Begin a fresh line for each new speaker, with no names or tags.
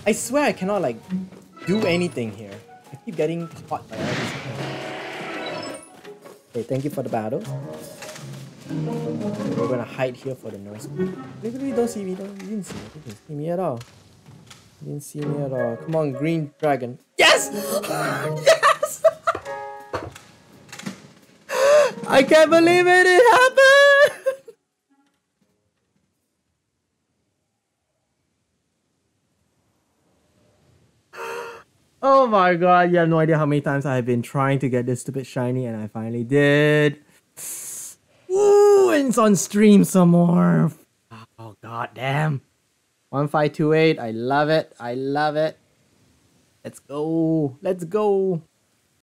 I swear I cannot like do anything here. I keep getting caught by all these things. Okay, thank you for the battle. We're gonna hide here for the nurse. Literally don't see me, you didn't see me. You didn't see me at all. You didn't see me at all. Come on, green dragon. Yes! Yes! I can't believe it, it happened! Oh my god, you have no idea how many times I've been trying to get this stupid shiny and I finally did. Ooh, and it's on stream some more. Oh god damn. 1528, I love it. I love it. Let's go. Let's go.